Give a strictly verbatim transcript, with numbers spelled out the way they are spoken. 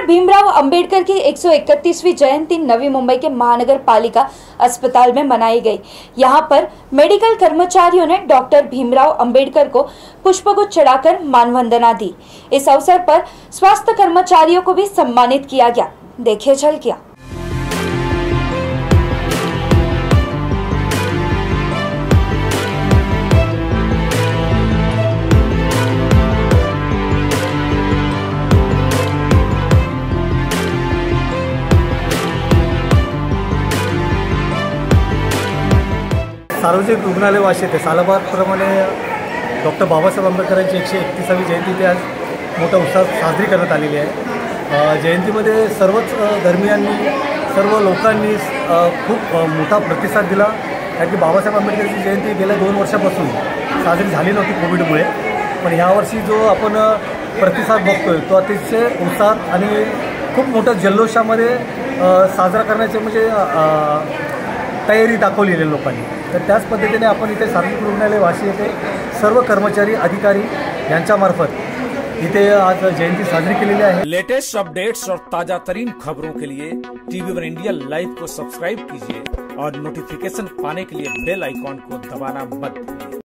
भीमराव अंबेडकर की एक सौ इकतीसवीं जयंती नवी मुंबई के महानगर पालिका अस्पताल में मनाई गई। यहां पर मेडिकल कर्मचारियों ने डॉक्टर भीमराव अंबेडकर को पुष्पगुच्छ चढ़ाकर मानवंदना दी। इस अवसर पर स्वास्थ्य कर्मचारियों को भी सम्मानित किया गया। देखिए झलकियां। सार्वजनिक रुग्णालय वाशी येथे सालाबादप्रमाणे डॉक्टर बाबासाहेब आंबेडकरांची एकशे एकतीसावी जयंती ते आज मोठ्या उत्साहात साजरी करण्यात आलेली आहे। जयंतीमध्ये सर्वच धर्मियांनी सर्व लोकांनी खूप मोठा प्रतिसाद दिला, कारण की बाबासाहेब आंबेडकरांची जयंती गेल्या दोन वर्षापासून साजरी झाली नव्हती कोविडमुळे, पण यावर्षी जो आपण प्रतिसाद बघतोय तो अतिशय उत्साहात आणि खूप मोठ्या जल्लोषामध्ये साजरा करण्याचे म्हणजे तयारी दाखवलेली आहे लोकांनी। तर त्याच पद्धतीने आपण इथे सार्वजनिक रुग्णालय वाशी येथे सर्व कर्मचारी अधिकारी यांच्यामार्फत इथे आज जयंती साजरी केलेली आहे। लेटेस्ट अपडेट्स और ताजा तरीन खबरों के लिए टीवी वन इंडिया लाइव को सब्सक्राइब कीजिए और नोटिफिकेशन पाने के लिए बेल आइकॉन को दबाना मत भूलिए।